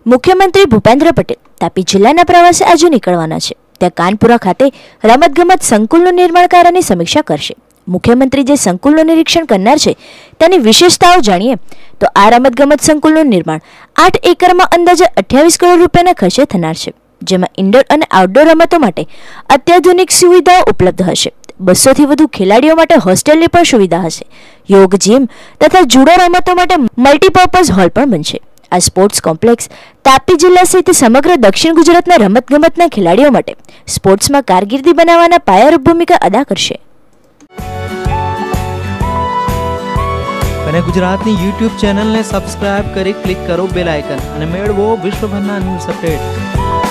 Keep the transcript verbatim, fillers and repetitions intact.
મુખ્યમંત્રી ભૂપેન્દ્ર પટેલ તાપી જિલ્લાના પ્રવાસે આજે નીકળવાના છે। ત્યાં કાનપુરા ખાતે રમતગમત સંકુલનું નિર્માણ કાર્યની સમીક્ષા કરશે। મુખ્યમંત્રી જે સંકુલનું નિરીક્ષણ કરનાર છે તેની વિશેષતાઓ જાણીએ તો આ રમતગમત સંકુલનું નિર્માણ આઠ એકરમાં અંદાજે અઠ્યાવીસ કરોડ રૂપિયાના ખર્ચે થનાર છે, જેમાં ઇન્ડોર અને આઉટડોર રમતો માટે અત્યાધુનિક સુવિધાઓ ઉપલબ્ધ હશે। બસો થી વધુ ખેલાડીઓ માટે હોસ્ટેલની પણ સુવિધા હશે। યોગ જીમ તથા જુડો રમતો માટે મલ્ટીપર્પઝ હોલ પણ બનશે। આ સ્પોર્ટ્સ કોમ્પ્લેક્સ તાપી જિલ્લા સહિત સમગ્ર દક્ષિણ ગુજરાતના રમતગમતના ખેલાડીઓ માટે સ્પોર્ટ્સમાં કારકિર્દી બનાવવાના પાયારૂપ ભૂમિકા અદા કરશે। અને ગુજરાતની યુટ્યુબ ચેનલને સબસ્ક્રાઇબ કરી ક્લિક કરો બેલ આઇકન અને મેળવો વિશ્વભરના ન્યૂઝ અપડેટ।